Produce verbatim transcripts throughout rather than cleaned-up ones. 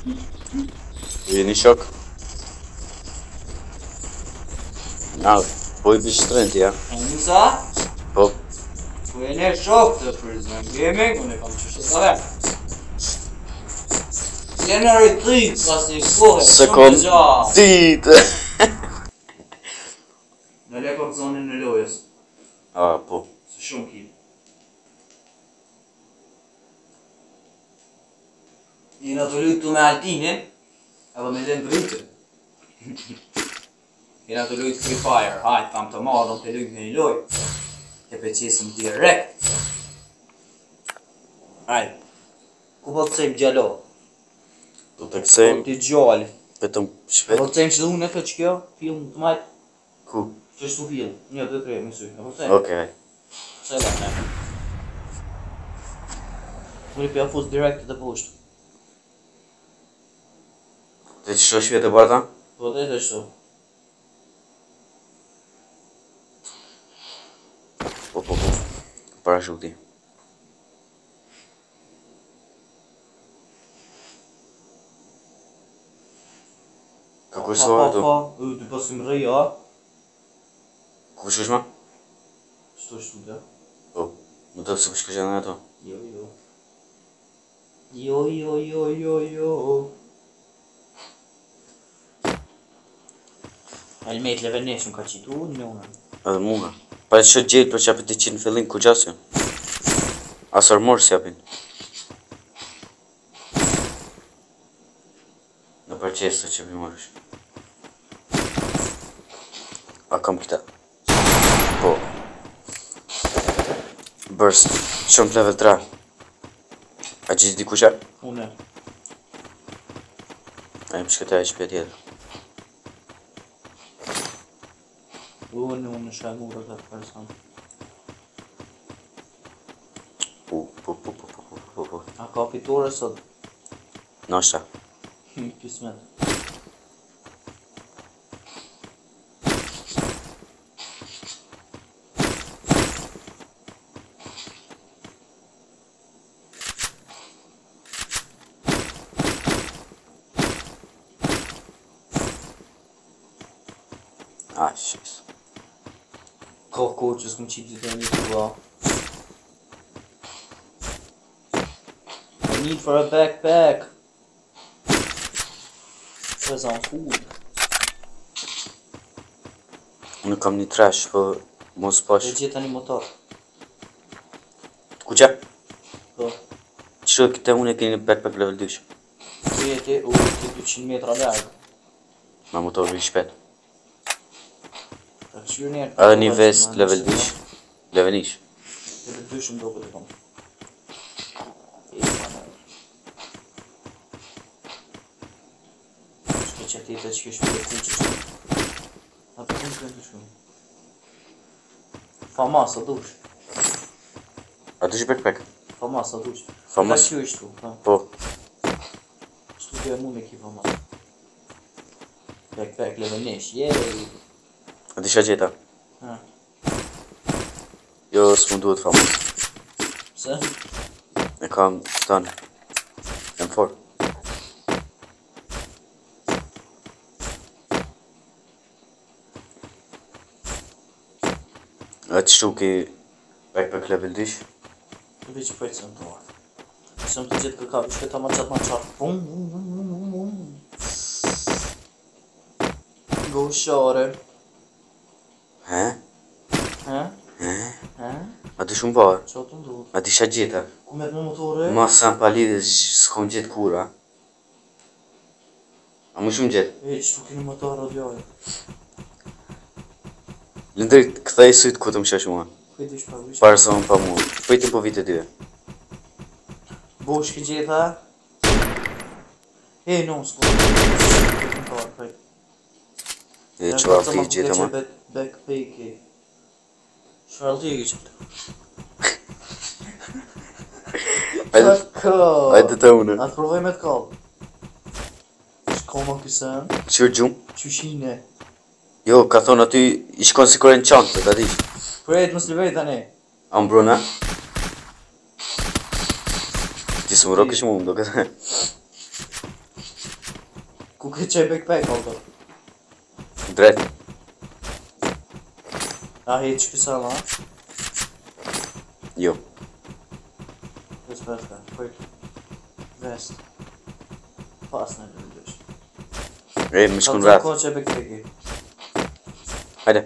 Jeni shok? Na, po i bish trendi, ja? E njësa? Po. Po e ne shok të Prison Gaming, unë e kam qështë të vetë. Jene rritit pas një kohë, Se shumë kom të gjatë. ditë. Në lekor zonin në lojës, A, po. se shumë kill. Jena të lujtë me Altinin, edhe me lënë dritë. Jena të lujtë Free Fire, hajtë, kam të marrën të lujtë me një lojë. Të peqesim direkt. Hajtë, ku po të cejmë gjalo? Do të kësejmë, Po t'i gjallë. vetëm Po shpet. të cejmë që dhe unë e këtë që kjo, film të majtë. Ku? Që shtu film, një, dhe, tre, mësy. E po të cejmë? Okej. Se da, ne. Unë i pja fus direkt të poshtë. Dhe që shto shpjet e barta? Po të e të shtu. Po, po, po. Parashuti. Ka kush Pa, së pa, tu? pa, e, ty pasim rëj, a? Ku shkush ma? Shtu shtu, dhe? Po. Më të se shkush janë ato. Jo, jo. Jo, jo, jo, jo, jo. Helmet leve neshëm ka qitu unë me unë. Edhe mua. Pa që gjelë për që apit të qitë në fillim, ku gjasë janë? Asër morë si apin. Në përqesë të që për morësh. A kam këta. Po. Burst. Shumë level tre. A gjithë di ku që? Une. A im shkëta e shpjet tjetër. Unë, unë shajmu dhe këtë person. Po, po, po, po, po, po, po, po. A ka pitore sot? Nosha. Kismet. Ah, shes. Ka kohë që s'kom qitë të një të ba. I need for a backpack. Cause I'm food. Unë kam një trash, po mos Dhe pash. gjitha një motor. Ku që? Po. Qështë këte unë e keni backpack level dy. Që jeti u të dyqind metra largë. Ma motor i shpet. Ta këshirë njerë. Edhe një vest level dy. Level një. Level dy shumë do këtë kom. E pa në. Shke që ti të që kështë për të që shumë. A të këmë të të shumë. Famas, a dush. A të që backpack? Famas, a dush. Famas? Që ishtu, ha. Po. Shtu të e mu me ki famas. Backpack level nesh, jej. A të që gjeta? Ha. Jo, s'mu duhet famas. Pse? E kam stanë. M four. A të shtu ki backpack level dy. Në veç për që në të orë. Që më të gjithë kërkavi, që këta ma qatë ma qatë. Bum, bum, bum, bum, bum, bum. Go shore. He? He? He? He? A të shumë parë? Qa të nduhet? A të që gjeta? Ku me të më motore? Ma sa në palidhe s'kom gjithë kura. A më shumë gjithë? E, që tu kini motore radiojë. Lëndër këthej sujtë ku të më shash mua. Kujt ish pa vish? Parë sa më pa mua. Pëjtim po vite dyve. Bosh ki gjitha? E, no, s'ko. Këtë më tarë, prej. E që valë ti gjitha ma. Backpack e. Shvarë ti e gjitha. Ajde, Ka. ajde të une. A të provoj me të kallë. Shkoma kësën. Qërë gjumë? Qyshine. Jo, ka thonë aty i shkon si kore në qantë, të di. Prejt më s'livej tani. A më bruna? Ti së më rokë që mu më do këtë. Ku ke qej backpack auto? Drejt. A he që kësa ma? Jo. Vest, vest, quick. Vest. Pas në lëndësh. E, më shkun rrath. Ko qej backpacki. Hajde.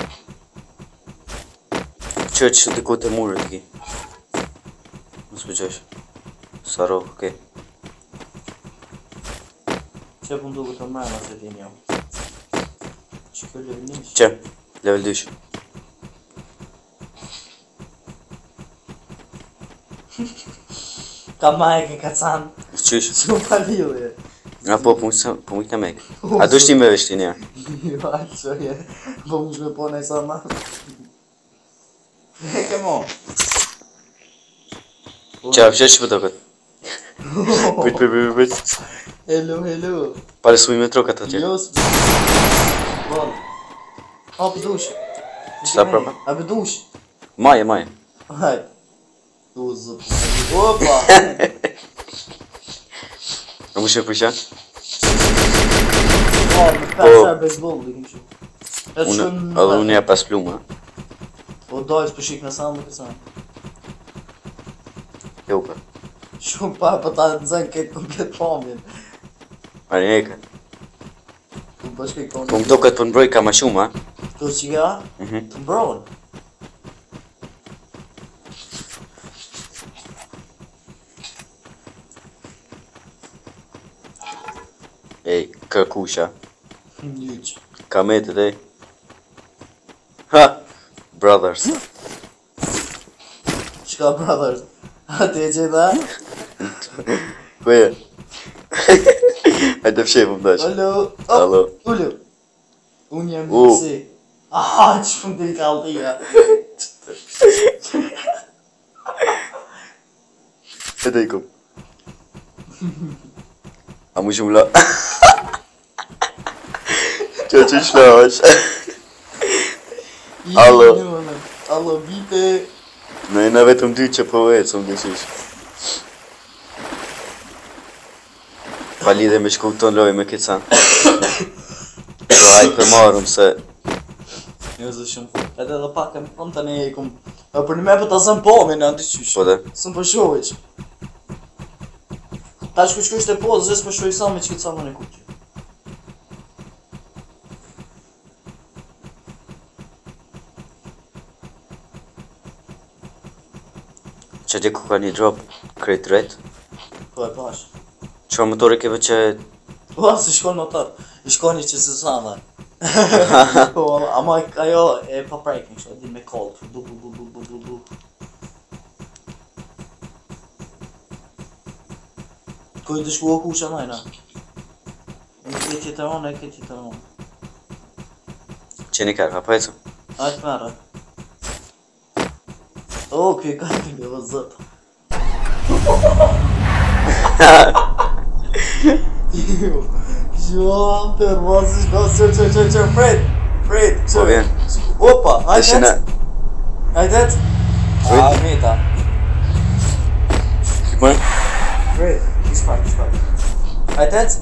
Që që të ku të murë të ki. Mos bëgjesh. Saro, okej. Që pun duke të mrena se ti njëm. Që kjo level nish? Që? Level dysh. Ka majke, ka can. Qysh? Që më palilje. A po, po më këta mek. A du shti me veshti një? Jo, që je. Po më shme po në i sa ma. E ke mo. Që a fshesh që për do këtë? Pëjt, pëjt, pëjt, pëjt. Hello, hello. Pare su i me trokat atje. Jo, së... Bon. A, për dush. Qëta prapa? A, për dush. Maje, maje. Hajt. Du zëpë. Opa! A mu shë përqa? O, më pesë e baseball, dhe këmë shumë. E të shumë... Edhe unë ja pas plumë, ha? O, dojës për shik në sanë, më kësa. Jo, për. Shumë pa, për ta nëzën këtë komplet pomin. Mari eke. Të bashkë e konë. Po më do këtë për mbroj ka ma shumë, ha? Të që ka? Mhm. Të mbrojnë. Ej, kërkusha. Njyq. Kametet, ej. Ha! Brothers. Qka, brothers? A ti e gjitha? Ku e? Hajde fshej më dash. Hallo? Hallo. Ullu. Unë jam U. miksi. Aha, që shumë të i kaltia. E të ikum. A mu shumë la. Qa që shla është? Hallo. Hallo, vite. Në e në vetëm dy që po e, së më dëshish. Pa lidhe me shku të në loj me këtë sanë. Do hajtë për marëm se... Jo, zë shumë. Edhe edhe pak e më thonë të ne e kum... E për një me për të zënë po, me në antiqysh. Po dhe? Së më përshoviq. Ta shku shku ishte po, zë së përshoviq sa me që këtë sa më në kuqë. Që ti ku ka një drop, krejt drejt. Po e pash. Qa motore keve që... Po, se shkon motor. I shkoni që se sana. Po, ama ajo e pa prejk një kështë, di me koll. Bu, bu, bu, bu, bu, bu, bu. Kujtë të shku o kusha najna. E në këtë që të ronë, e këtë që të ronë. Që një kërë, hapa e cu? Ajtë mërë. O, këj kajtë një vë zëtë. Gjuam të rëmasi shko, që që që që Fred, Fred, që. Po vjen. Opa, hajtë Deshina. hajtë hajtë. Fred. A, meta. Kipër? Fred, ish pak, ish pak. Hajtë hajtë.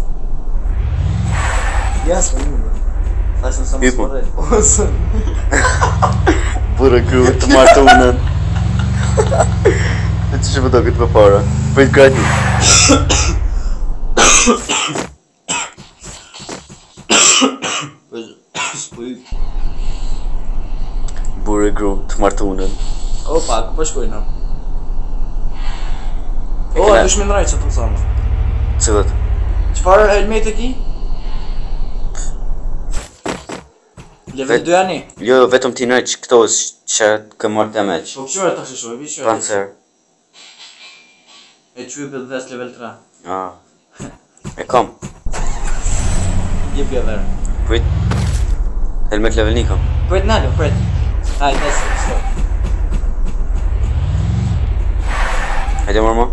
Jas, më një. Thashtë nëse më Ipo. s'përrejt. Osën. Burë kru të martë unën. E që që më do këtë për para? Pëjtë krajti. S'puj. Burë kru të martë unën. Opa, ku po shkojnë? E O, kena- e dush me ndrajt që të mësamë. Cilët? Qëfar helmet e ki? Level Vet- dy ani? Jo, vetëm ti nëjq këto që kë marrë të meq. Po qëre të shishoj, vi qëre? Panzer. E qyë për vest level tre. Ah. E kam. Jep ja verë. Prit. Helmet level një kam. Pret nalë, pret. Hajde, nesë, shkoj. Hajde mërmo.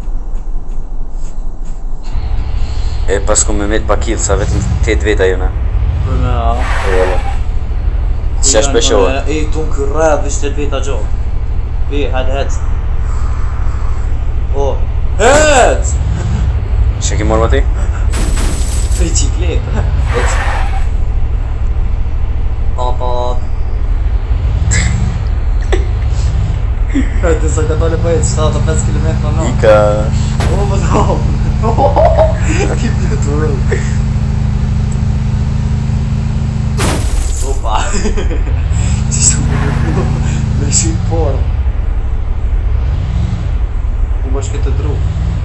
E pas ku me met pa kill sa vetëm tet veta jona. Për me a. E jalla. Qa shpeshoha. E i tunë kërra dhe shtet veta gjohë. E, hajde, hec. O. Hec! Që ki mërmo ti? Tri qik. flip. Papat. Hörde så kan hålla på ett stad fem kilometer nå. Ika. Åh vad bra. Keep it to roll. Opa. Det så med shit på. Hoe was je te droog?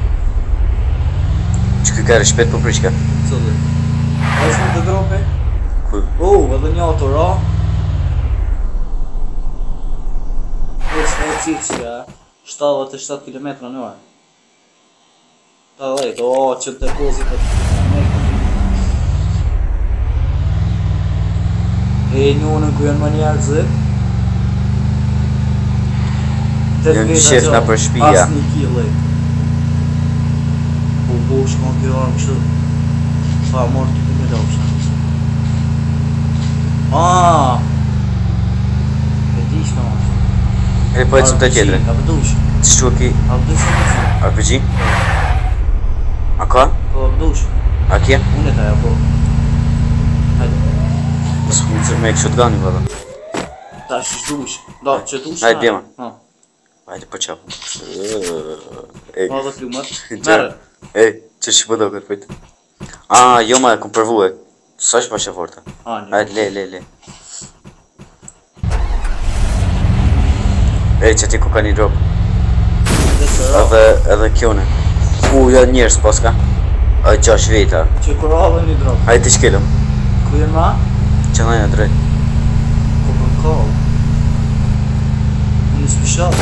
Që ka respekt për priçka. Cëllë? A është më të drope? Ku? Oh, edhe një autora. Është një cicka, shtatëdhjetë e shtatë kilometra në orë. Talejt, o, që të pozit e E njënën ku janë më njerëzë. Janë shef nga për shpia. As një kile. Po po shkon kjo armë kështë. Pa morë të këmë e dopshë. Aaaa! E di shka ma. E po e cëm të tjetëre. A pëdush? Që shtu e ki? A pëdush në pëdush? R P G? A ka? Po a pëdush? A kje? Unë e taja po. Hajde. Së më të me e kështë gani vëllë. Ta është shdush. Da, që dush? Hajde bjema. Ha. Hajde po qapë. Ej. Ma dhe plumët. Gjerë. Merë. Ej, që shë pëdo këtë pëjtë. A, jo ma e kom përvu e. Sa është pa që forta. A, një. Hajde, le, le, le. Ej, që ti ku ka një drop. Dhe të ra. Edhe, edhe kjone. U, janë njërës poska. A, gjash veta. Që kur avë një drop. Hajde të shkelëm. Ku jenë ma? Që në janë drejt. Ku për kohë. Unë special.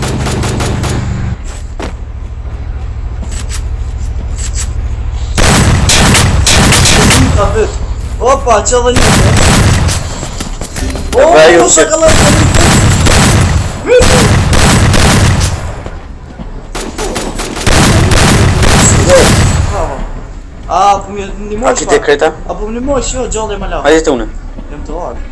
Ka vetë. Opa, që dhe një të. O, pra ju po që- të kalaj të një të. Bravo. A, po më një A mosh ki te kreta? A po më një mosh, jo, gjallë e më lau. Hajde të une. Jem të varë.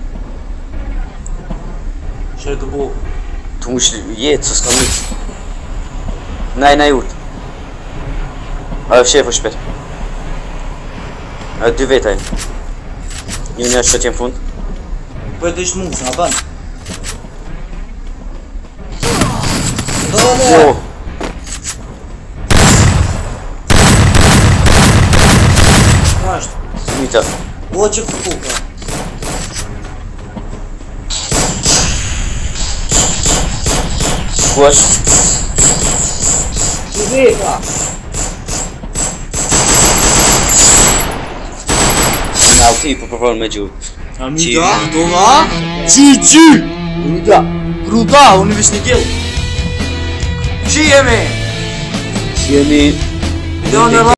Shë të bu. Tu më shli jetë, së s'ka mjë. Naj, naj urtë. A, shefë shpet. A, dy vetaj. Një një shpet jem fund. Po e të ishtë muzë, nga banë. Dole! Jo! Nga është? Mita. O që këtë puka. Ku është? Të veka! Në auti për përpërën me gjurë. Amida, dola, qi qi! Amida, gruda, unë vish një gjelë. Qi jemi? Jemi... Jo në